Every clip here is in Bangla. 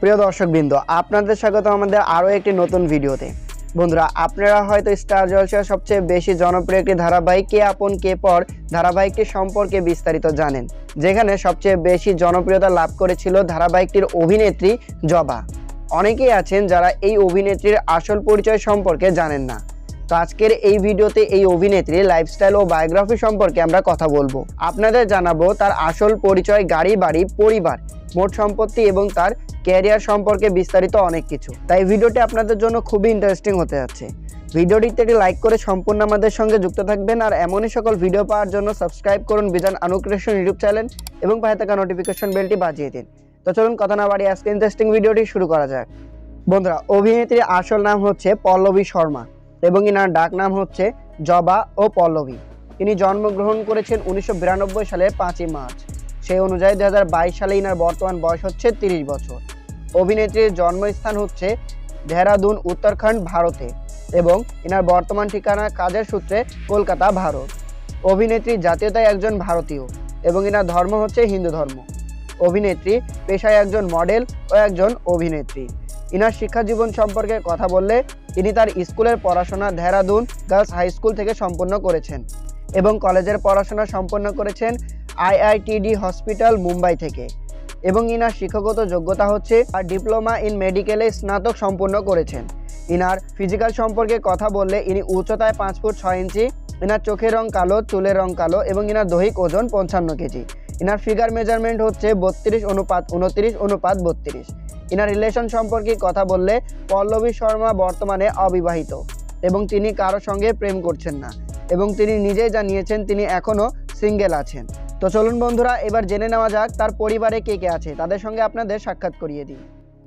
প্রিয় দর্শকবৃন্দ, আপনাদের স্বাগত আমাদের আরও একটি নতুন ভিডিওতে। বন্ধুরা, আপনারা হয়তো স্টার জলসার সবচেয়ে বেশি জনপ্রিয় একটি ধারাবাহিক কে আপন কে পর ধারাবাহিকটি সম্পর্কে বিস্তারিত জানেন, যেখানে সবচেয়ে বেশি জনপ্রিয়তা লাভ করেছিল ধারাবাহিকটির অভিনেত্রী জবা। অনেকেই আছেন যারা এই অভিনেত্রীর আসল পরিচয় সম্পর্কে জানেন না। তো আজকের এই ভিডিওতে এই অভিনেত্রীর লাইফস্টাইল ও বায়োগ্রাফি সম্পর্কে আমরা কথা বলবো। আপনাদের জানাবো তার আসল পরিচয়, গাড়ি বাড়ি, পরিবার, মোট সম্পত্তি এবং তার ক্যারিয়ার সম্পর্কে বিস্তারিত অনেক কিছু। তাই ভিডিওটি আপনাদের জন্য খুবই ইন্টারেস্টিং হতে যাচ্ছে। ভিডিওটিতে একটি লাইক করে সম্পূর্ণ আমাদের সঙ্গে যুক্ত থাকবেন। আর এমনই সকল ভিডিও পাওয়ার জন্য সাবস্ক্রাইব করুন বিজান অনুক্রিয়েশন ইউটিউব চ্যানেল এবং পাশে থাকা নোটিফিকেশন বেলটি বাজিয়ে দিন। তো চলুন কথা না বাড়িয়ে আজকে ইন্টারেস্টিং ভিডিওটি শুরু করা যাক। বন্ধুরা, অভিনেত্রীর আসল নাম হচ্ছে পল্লবী শর্মা এবং ইনার ডাক নাম হচ্ছে জবা ও পল্লবী। তিনি জন্মগ্রহণ করেছেন 1992 সালের 5ই মার্চ। সেই অনুযায়ী 2022 সালে ইনার বর্তমান বয়স হচ্ছে 30 বছর। অভিনেত্রীর জন্মস্থান হচ্ছে দেহরাদুন, উত্তরাখণ্ড, ভারতে এবং ইনার বর্তমান ঠিকানা কাজের সূত্রে কলকাতা, ভারত। অভিনেত্রী জাতীয়তায় একজন ভারতীয় এবং ইনার ধর্ম হচ্ছে হিন্দু ধর্ম। অভিনেত্রী পেশায় একজন মডেল ও একজন অভিনেত্রী। ইনার শিক্ষা জীবন সম্পর্কে কথা বললে তিনি তার স্কুলের পড়াশোনা দেহরাদুন গার্লস হাই স্কুল থেকে সম্পন্ন করেছেন এবং কলেজের পড়াশোনা সম্পন্ন করেছেন IITD হসপিটাল, মুম্বাই থেকে। এবং ইনার শিক্ষাগত যোগ্যতা হচ্ছে আর ডিপ্লোমা ইন মেডিকেলে স্নাতক সম্পন্ন করেছেন। ইনার ফিজিক্যাল সম্পর্কে কথা বললে ইনি উচ্চতায় 5 ফুট 6 ইঞ্চি। ইনার চোখের রং কালো, চুলের রং কালো এবং ইনার দৈহিক ওজন 55 কেজি। ইনার ফিগার মেজারমেন্ট হচ্ছে 32:29:32। ইনার রিলেশন সম্পর্কে কথা বললে পল্লবী শর্মা বর্তমানে অবিবাহিত এবং তিনি কারো সঙ্গে প্রেম করছেন না এবং তিনি নিজেই জানিয়েছেন তিনি এখনও সিঙ্গেল আছেন। তো চলুন বন্ধুরা, এবার জেনে নেওয়া যাক তার পরিবারে কে কে আছে, তাদের সঙ্গে আপনাদের সাক্ষাৎ করিয়ে দিই।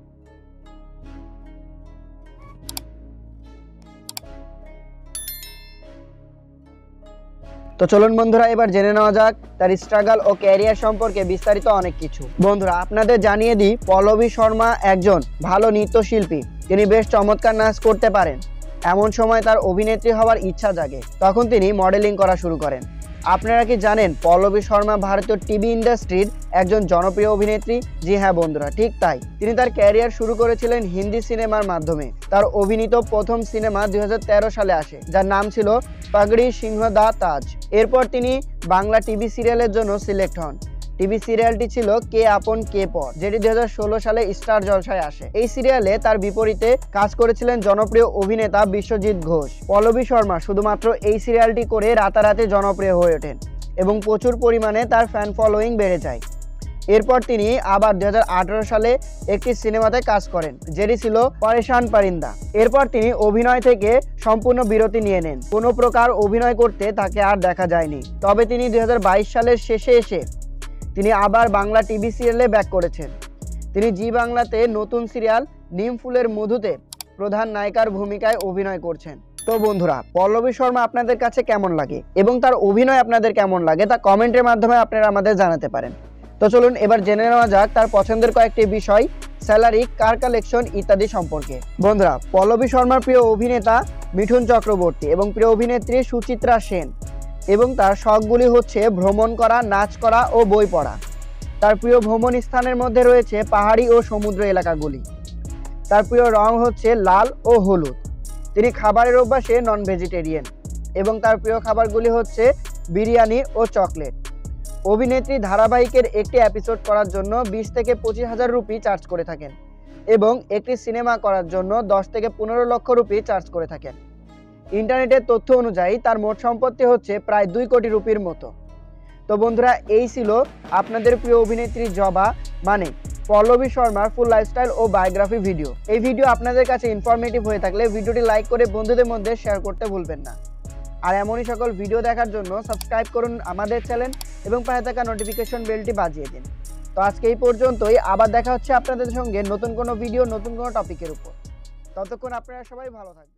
তো চলুন বন্ধুরা, এবার জেনে নেওয়া যাক তার স্ট্রাগল ও ক্যারিয়ার সম্পর্কে বিস্তারিত অনেক কিছু। বন্ধুরা, আপনাদের জানিয়ে দিই পল্লবী শর্মা একজন ভালো নৃত্যশিল্পী। তিনি বেশ চমৎকার নাচ করতে পারেন। এমন সময় তার অভিনেত্রী হওয়ার ইচ্ছা জাগে, তখন তিনি মডেলিং করা শুরু করেন। আপনারা কি জানেন পল্লবী শর্মা ভারতীয় টিভি ইন্ডাস্ট্রির একজন জনপ্রিয় অভিনেত্রী? জি হ্যাঁ বন্ধুরা, ঠিক তাই। তিনি তার ক্যারিয়ার শুরু করেছিলেন হিন্দি সিনেমার মাধ্যমে। তার অভিনীত প্রথম সিনেমা 2013 সালে আসে, যার নাম ছিল পাগড়ি সিংহ দা তাজ। এরপর তিনি বাংলা টিভি সিরিয়ালের জন্য সিলেক্ট হন। টিভি সিরিয়ালটি ছিল কে আপন কে পর, যেটি 2016 সালে স্টার জলসায় আসে। এই সিরিয়ালে তার বিপরীতে কাজ করেছিলেন জনপ্রিয় অভিনেতা বিশ্বজিৎ ঘোষ। পল্লবী শর্মা শুধুমাত্র এই সিরিয়ালটি করে রাতারাতি জনপ্রিয় হয়ে ওঠেন এবং প্রচুর পরিমাণে তার ফ্যান ফলোয়িং বেড়ে যায়। এরপর তিনি আবার 2018 সালে একটি সিনেমাতে কাজ করেন, যেটি ছিল পরেশান পারিন্দা। এরপর তিনি অভিনয় থেকে সম্পূর্ণ বিরতি নিয়ে নেন। কোনো প্রকার অভিনয় করতে তাকে আর দেখা যায়নি। তবে তিনি 2022 সালের শেষে এসে তিনি আবার বাংলা টিভি সিরিয়ালে ব্যাক করেছেন। তিনি জি বাংলাতে নতুন সিরিয়াল নিম ফুলের মধুতে প্রধান নায়িকার ভূমিকায় অভিনয় করছেন। তো বন্ধুরা, পল্লবী শর্মা আপনাদের কাছে কেমন লাগে এবং তার অভিনয় আপনাদের কেমন লাগে তা কমেন্টের মাধ্যমে আপনারা আমাদের জানাতে পারেন। তো চলুন এবার জেনে নেওয়া যাক তার পছন্দের কয়েকটি বিষয়, স্যালারি, কার কালেকশন ইত্যাদি সম্পর্কে। বন্ধুরা, পল্লবী শর্মার প্রিয় অভিনেতা মিঠুন চক্রবর্তী এবং প্রিয় অভিনেত্রী সুচিত্রা সেন এবং তার শখগুলি হচ্ছে ভ্রমণ করা, নাচ করা ও বই পড়া। তার প্রিয় ভ্রমণ স্থানের মধ্যে রয়েছে পাহাড়ি ও সমুদ্র এলাকাগুলি। তার প্রিয় রং হচ্ছে লাল ও হলুদ। তিনি খাবারের অভ্যাসে নন ভেজিটেরিয়ান এবং তার প্রিয় খাবারগুলি হচ্ছে বিরিয়ানি ও চকলেট। অভিনেত্রী ধারাবাহিকের একটি এপিসোড করার জন্য 20 থেকে 25,000 রুপি চার্জ করে থাকেন এবং একটি সিনেমা করার জন্য 10 থেকে 15 লক্ষ রুপি চার্জ করে থাকেন। ইন্টারনেটের তথ্য অনুযায়ী তার মোট সম্পত্তি হচ্ছে প্রায় 2 কোটি রুপির মতো। তো বন্ধুরা, এই ছিল আপনাদের প্রিয় অভিনেত্রী জবা মানে পল্লবী শর্মার ফুল লাইফস্টাইল ও বায়োগ্রাফি ভিডিও। এই ভিডিও আপনাদের কাছে ইনফরমেটিভ হয়ে থাকলে ভিডিওটি লাইক করে বন্ধুদের মধ্যে শেয়ার করতে ভুলবেন না। আর এমনই সকল ভিডিও দেখার জন্য সাবস্ক্রাইব করুন আমাদের চ্যানেল এবং পাশে থাকা নোটিফিকেশন বেলটি বাজিয়ে দিন। তো আজকে এই পর্যন্তই। আবার দেখা হচ্ছে আপনাদের সঙ্গে নতুন কোনো ভিডিও, নতুন কোনো টপিকের উপর। ততক্ষণ আপনারা সবাই ভালো থাকবেন।